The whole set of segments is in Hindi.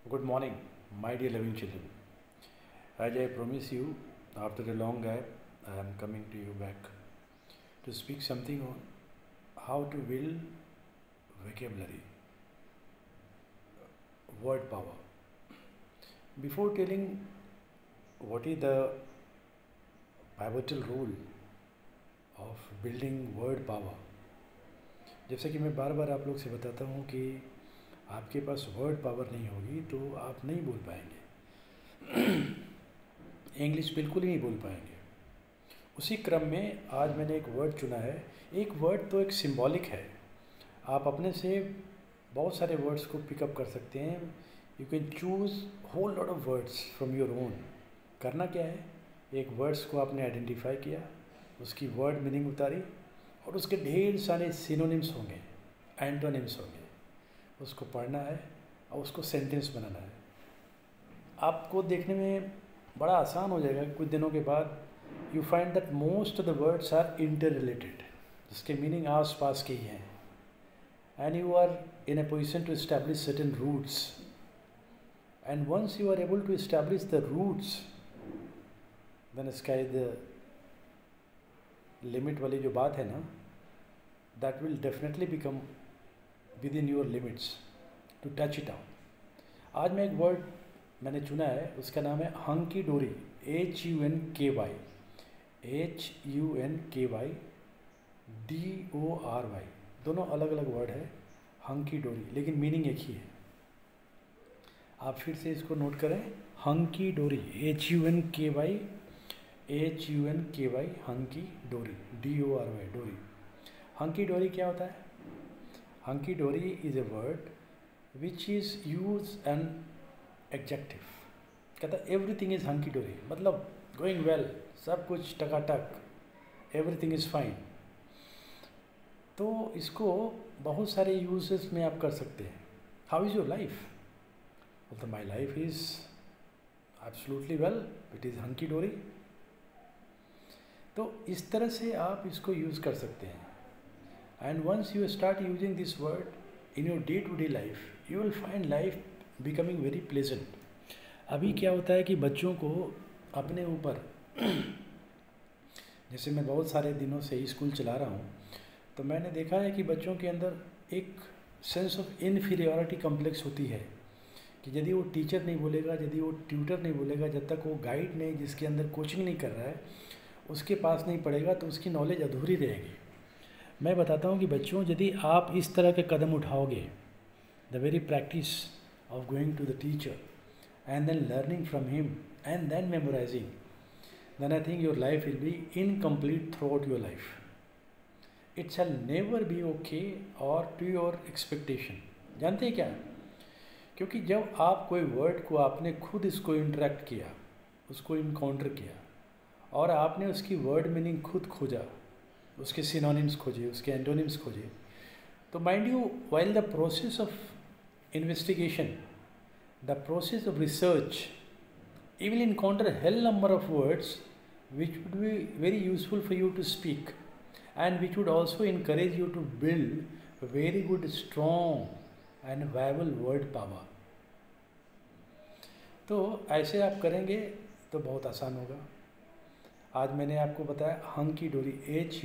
Good morning, my dear loving children. As I promise you, after a long gap, I am coming to you back to speak something on how to build vocabulary, word power. Before telling what is the pivotal role of building word power, जैसे कि मैं बार बार आप लोग से बताता हूँ कि आपके पास वर्ड पावर नहीं होगी तो आप नहीं बोल पाएंगे, इंग्लिश बिल्कुल ही नहीं बोल पाएंगे। उसी क्रम में आज मैंने एक वर्ड चुना है। एक वर्ड तो एक सिंबॉलिक है, आप अपने से बहुत सारे वर्ड्स को पिकअप कर सकते हैं। You can choose whole lot of words from your own. करना क्या है, एक वर्ड्स को आपने आइडेंटिफाई किया, उसकी वर्ड मीनिंग उतारी और उसके ढेर सारे सिनोनिम्स होंगे, एंटोनिम्स होंगे, उसको पढ़ना है और उसको सेंटेंस बनाना है। आपको देखने में बड़ा आसान हो जाएगा। कुछ दिनों के बाद you find that most of the words are inter related, जिसके मीनिंग आस पास के ही हैं, and you are in a position to establish certain roots, and once you are able to establish the roots then sky the limit वाली जो बात है ना, that will definitely become within your limits to touch it out. आज मैं एक वर्ड मैंने चुना है, उसका नाम है hunky dory. HUNKY, HUNKY DORY, दोनों अलग अलग वर्ड है, हंकी डोरी, लेकिन मीनिंग एक ही है। आप फिर से इसको नोट करें, हंकी डोरी, HUNKY हंकी डोरी, DORY, डोरी। हंकी डोरी क्या होता है? Hunky dory is a word which is use an adjective. कहता है एवरीथिंग इज़ हंकी डोरी, मतलब गोइंग वेल, सब कुछ टकाटक, एवरीथिंग इज़ फाइन। तो इसको बहुत सारे यूजेस में आप कर सकते हैं। How is your life? तो my life is absolutely well, it is hunky dory. तो इस तरह से आप इसको यूज़ कर सकते हैं। And once you start using this word in your day to day life, you will find life becoming very pleasant. अभी क्या होता है कि बच्चों को अपने ऊपर जैसे मैं बहुत सारे दिनों से स्कूल चला रहा हूँ, तो मैंने देखा है कि बच्चों के अंदर एक सेंस ऑफ इनफीरियॉरिटी कम्प्लेक्स होती है कि यदि वो टीचर नहीं बोलेगा, यदि वो ट्यूटर नहीं बोलेगा, जब तक वो गाइड नहीं, जिसके अंदर कोचिंग नहीं कर रहा है, उसके पास नहीं पढ़ेगा, तो उसकी नॉलेज अधूरी रहेगी। मैं बताता हूँ कि बच्चों, यदि आप इस तरह के कदम उठाओगे, the very practice of going to the teacher and then learning from him and then memorizing, then I think your life will be incomplete throughout your life. It shall never be okay or to your expectation. जानते हैं क्या? क्योंकि जब आप कोई वर्ड को आपने खुद इसको इंटरेक्ट किया, उसको इनकाउंटर किया और आपने उसकी वर्ड मीनिंग खुद खोजा, उसके सिनोनिम्स खोजे, उसके एंटोनिम्स खोजे, तो mind you, while the process of investigation, the process of research, you will encounter a hell number of words which would be very useful for you to speak and which would also encourage you to build a very good, strong and viable word power. तो ऐसे आप करेंगे तो बहुत आसान होगा। आज मैंने आपको बताया hunky dory,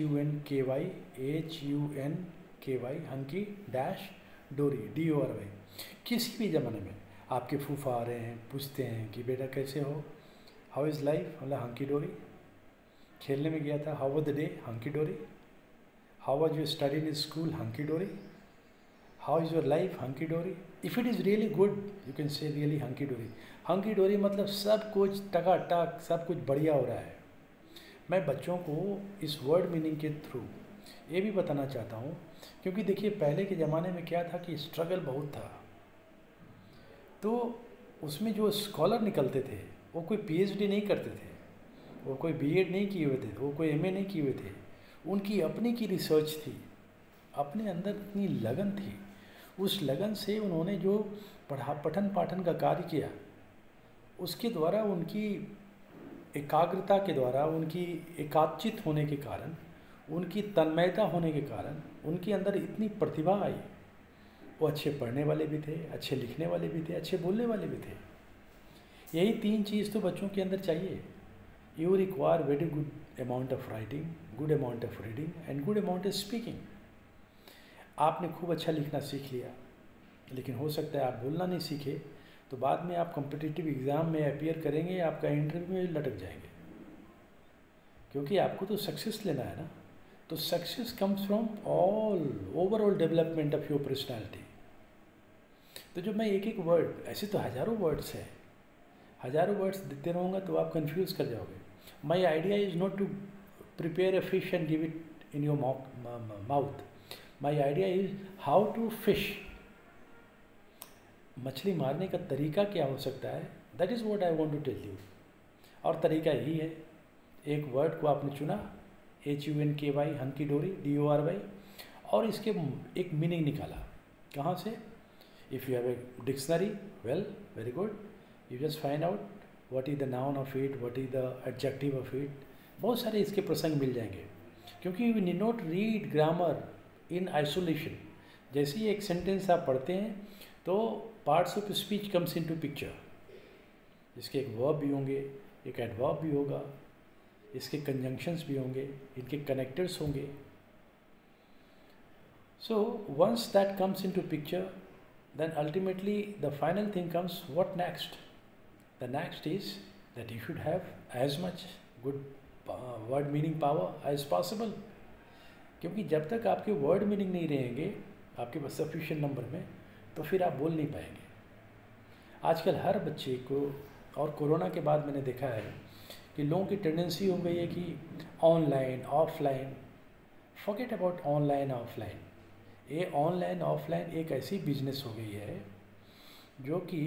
HUNKY hunky dash dory, DORY। किसी भी ज़माने में आपके फूफा आ रहे हैं, पूछते हैं कि बेटा कैसे हो, हाउ इज़ लाइफ, मतलब हंकी डोरी। खेलने में गया था, how was the day, hunky dory. How was your study in school, hunky dory. How is your life, hunky dory. If it is really good, you can say really hunky dory. Hunky डोरी मतलब सब कुछ टकाटक, सब कुछ बढ़िया हो रहा है। मैं बच्चों को इस वर्ड मीनिंग के थ्रू ये भी बताना चाहता हूँ, क्योंकि देखिए पहले के ज़माने में क्या था कि स्ट्रगल बहुत था, तो उसमें जो स्कॉलर निकलते थे वो कोई PhD नहीं करते थे, वो कोई BEd नहीं किए हुए थे, वो कोई MA नहीं किए हुए थे, उनकी अपनी की रिसर्च थी, अपने अंदर इतनी लगन थी। उस लगन से उन्होंने जो पठन पाठन का कार्य किया, उसके द्वारा, उनकी एकाग्रता के द्वारा, उनकी एकाचित होने के कारण, उनकी तन्मयता होने के कारण उनके अंदर इतनी प्रतिभा आई वो अच्छे पढ़ने वाले भी थे, अच्छे लिखने वाले भी थे, अच्छे बोलने वाले भी थे। यही 3 चीज़ तो बच्चों के अंदर चाहिए। You require very good amount of writing, good amount of reading and good amount of speaking. आपने खूब अच्छा लिखना सीख लिया, लेकिन हो सकता है आप बोलना नहीं सीखे, तो बाद में आप कॉम्पिटिटिव एग्ज़ाम में अपीयर करेंगे, आपका इंटरव्यू में लटक जाएंगे, क्योंकि आपको तो सक्सेस लेना है ना। तो success comes from overall development of your personality. तो जब मैं एक एक वर्ड, ऐसे तो हज़ारों वर्ड्स है, हज़ारों वर्ड्स देते रहूँगा तो आप कंफ्यूज कर जाओगे। My idea is not to prepare a fish and give it in your mouth. My idea is how to fish. मछली मारने का तरीका क्या हो सकता है, that is what I want to tell you. और तरीका यही है, एक वर्ड को आपने चुना, HUNKY, हंकी डोरी, DORY, और इसके एक मीनिंग निकाला। कहाँ से? If you have a dictionary, well, very good, you just find out what is the noun of it, what is the adjective of it. बहुत सारे इसके प्रसंग मिल जाएंगे, क्योंकि you need not read grammar in isolation. जैसे ही एक सेंटेंस आप पढ़ते हैं तो parts of speech comes into picture. इसके एक वर्ब भी होंगे, एक एडवर्ब भी होगा, इसके कंजंक्शंस भी होंगे, इनके कनेक्टर्स होंगे। So once that comes into picture, then ultimately the final thing comes, what next? The next is that you should have as much good word meaning power as possible, क्योंकि जब तक आपके वर्ड मीनिंग नहीं रहेंगे आपके पास सफिशिएंट नंबर में, तो फिर आप बोल नहीं पाएंगे। आजकल हर बच्चे को, और कोरोना के बाद मैंने देखा है कि लोगों की टेंडेंसी हो गई है कि online offline, forget about online offline. ये ऑनलाइन ऑफलाइन एक ऐसी बिजनेस हो गई है जो कि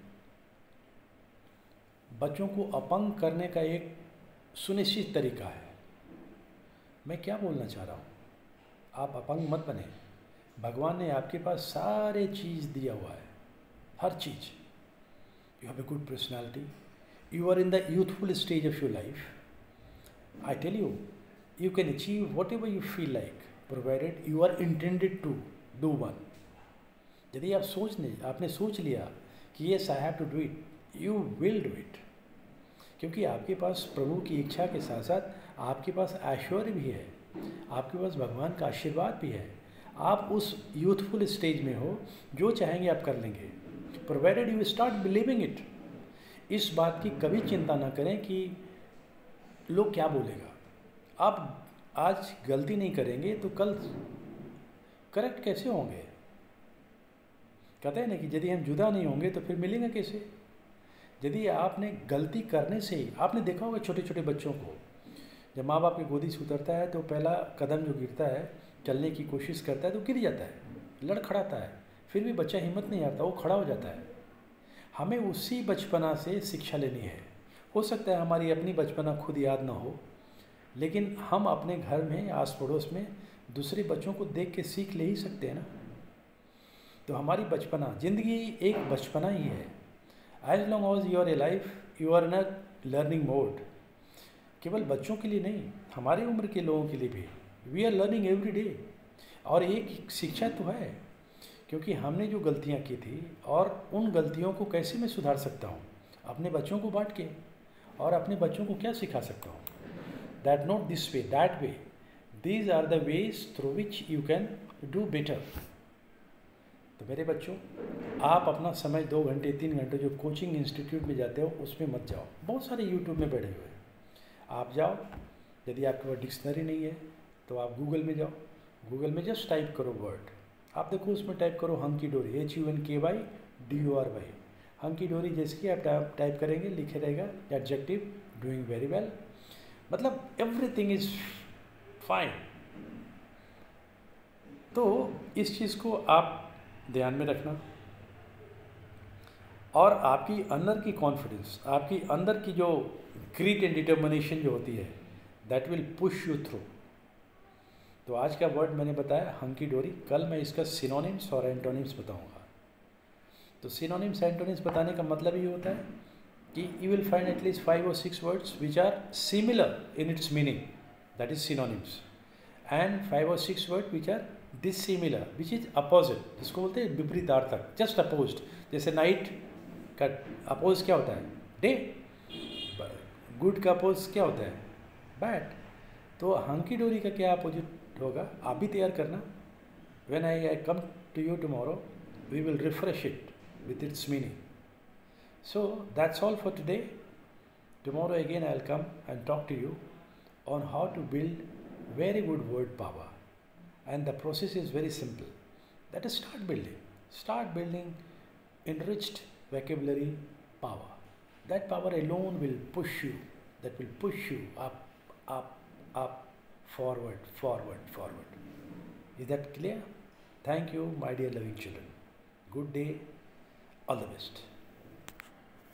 बच्चों को अपंग करने का एक सुनिश्चित तरीका है। मैं क्या बोलना चाह रहा हूँ, आप अपंग मत बने। भगवान ने आपके पास सारे चीज़ दिया हुआ है, हर चीज़। You have a good personality, you are in the youthful stage of your life. I tell you, you can achieve what ever you feel like, provided you are intended to do one. यदि आपने सोच लिया कि yes I have to do it, you will do it, क्योंकि आपके पास प्रभु की इच्छा के साथ साथ आपके पास ऐश्वर्य भी है, आपके पास भगवान का आशीर्वाद भी है। आप उस यूथफुल स्टेज में हो, जो चाहेंगे आप कर लेंगे, provided you start believing it. इस बात की कभी चिंता ना करें कि लोग क्या बोलेगा। आप आज गलती नहीं करेंगे तो कल करेक्ट कैसे होंगे? कहते हैं ना कि यदि हम जुदा नहीं होंगे तो फिर मिलेंगे कैसे? यदि आपने गलती करने से ही, आपने देखा होगा छोटे छोटे बच्चों को, जब माँ बाप की गोदी से उतरता है तो पहला कदम जो गिरता है, चलने की कोशिश करता है तो गिर जाता है, लड़खड़ाता है, फिर भी बच्चा हिम्मत नहीं आता, वो खड़ा हो जाता है। हमें उसी बचपना से शिक्षा लेनी है। हो सकता है हमारी अपनी बचपना खुद याद ना हो, लेकिन हम अपने घर में, आस पड़ोस में दूसरे बच्चों को देख के सीख ले ही सकते हैं ना। तो हमारी बचपना, ज़िंदगी एक बचपना ही है। As long as you are a life, you are in a learning mode. केवल बच्चों के लिए नहीं, हमारी उम्र के लोगों के लिए भी we are learning every day. और एक शिक्षा तो है, क्योंकि हमने जो गलतियाँ की थी और उन गलतियों को कैसे मैं सुधार सकता हूँ, अपने बच्चों को बांट के। और अपने बच्चों को क्या सिखा सकता हूँ, that not this way, that way, these are the ways through which you can do better. तो मेरे बच्चों, आप अपना समय 2 घंटे 3 घंटे जो कोचिंग इंस्टीट्यूट में जाते हो उसमें मत जाओ। बहुत सारे यूट्यूब में बैठे हुए हैं, आप जाओ। यदि आपके पास डिक्शनरी नहीं है तो आप गूगल में जाओ, गूगल में जस्ट टाइप करो वर्ड, आप देखो उसमें टाइप करो हंकी डोरी, HUNKY, हंकी डोरी। जैसे कि आप टाइप करेंगे लिखे रहेगा एडजेक्टिव, डूइंग वेरी वेल, मतलब एवरीथिंग इज फाइन। तो इस चीज़ को आप ध्यान में रखना, और आपकी अंदर की कॉन्फिडेंस, आपकी अंदर की जो ग्रिट एंड डिटर्मिनेशन जो होती है, that will push you through. तो आज का वर्ड मैंने बताया हंकी डोरी, कल मैं इसका सिनोनिम्स और एंटोनिम्स बताऊंगा। तो सिनोनिम्स एंटोनिम्स बताने का मतलब ये होता है कि you will find at least 5 or 6 words which are similar in its meaning, that is synonyms, and 5 or 6 word which are dissimilar which is opposite, जिसको बोलते हैं विपरीतार्थक, जस्ट अपोज्ड। जैसे नाइट का अपोज क्या होता है? डे। गुड का अपोज क्या होता है? बैड। तो हंकी डोरी का क्या अपोजिट होगा? आप भी तैयार करना। When I come to you tomorrow, we will refresh it with its meaning. So that's all for today. Tomorrow again I'll come and talk to you on how to build very good word power. And the process is very simple. That is, start building. Start building enriched vocabulary power. That power alone will push you. That will push you up, up, up, forward, forward, forward. Is that clear? Thank you, my dear loving children. Good day. All the best.